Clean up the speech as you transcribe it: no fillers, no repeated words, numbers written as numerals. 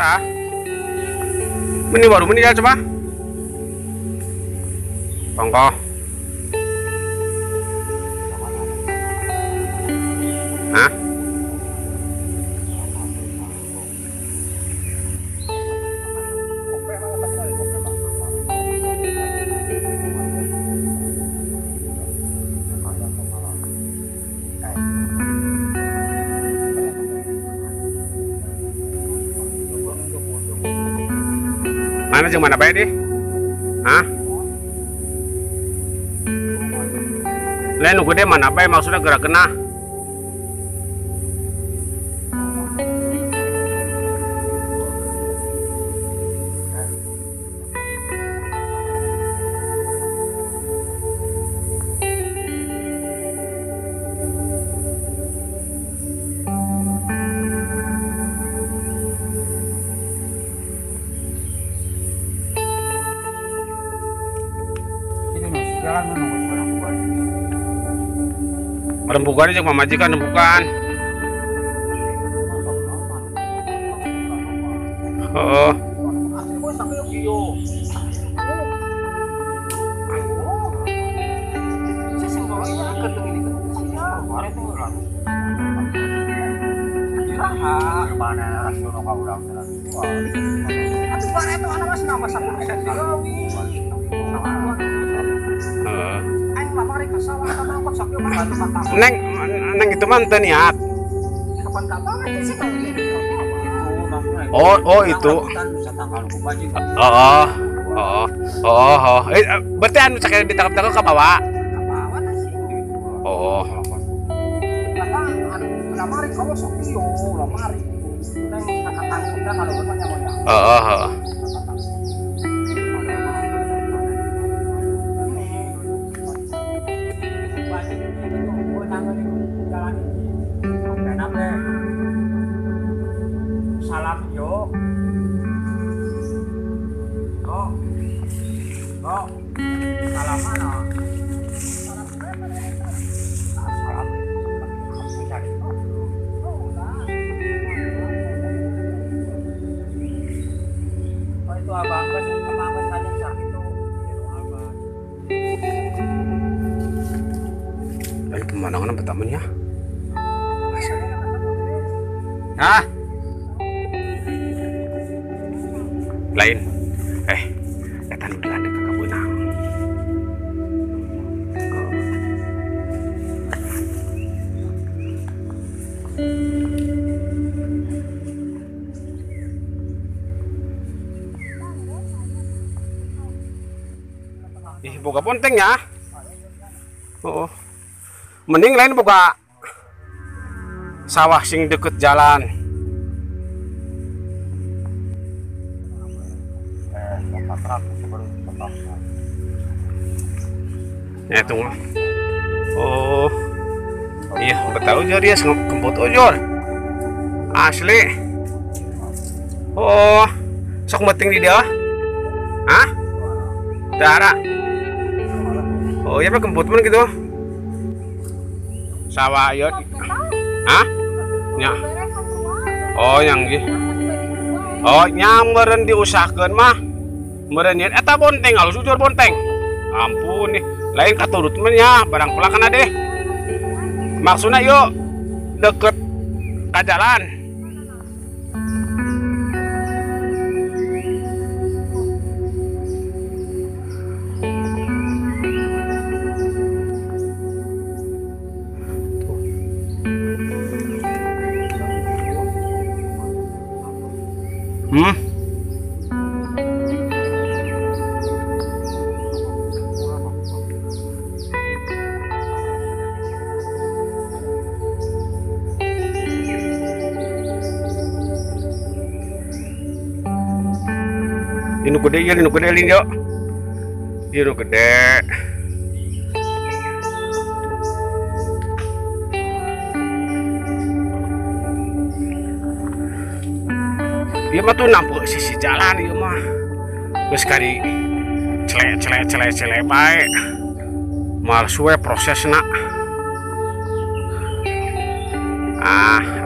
parah. Meni baru meni ya coba. Tongko. Hah? Mana jeung mana bae deh? Hah? Lain nu gede mana bae maksudnya gerak kena. Rembukan aja mamajikan rembukan. Oh. Neng itu mah niat. Oh itu. Berarti anu cak ditangkap-tangkap ka bawa. Oh. Salam yo. Salam mana? Salam. Oh itu abang kan saja sakit tuh. Dari pemandangan pertamanya. Ah. Lain eta nu ada ka kabeunang. Boga ponteng ya. Oh. Mending lain boga sawah sing deket jalan. Ya tunggu. Oh iya betul ujur ya kemput ujur asli. Oh sok meting di dia. Hah? Darah. Oh iya mah kemput pun gitu. Sawah ieu. Hah? Nya. Oh yang gitu. Oh nyam meureun diusahakeun mah. Meureun eta bonteng halus ujur bonteng. Ampun nih, lain katurut nya barang pelakan deh. Maksudnya yuk deket ke jalan. Ini gede ya, ini gede lin yo. Ini gede. Iya mah tuh nampu sisi jalan iya mah. Terus kali cele baik. Mal suwe prosesna. Ah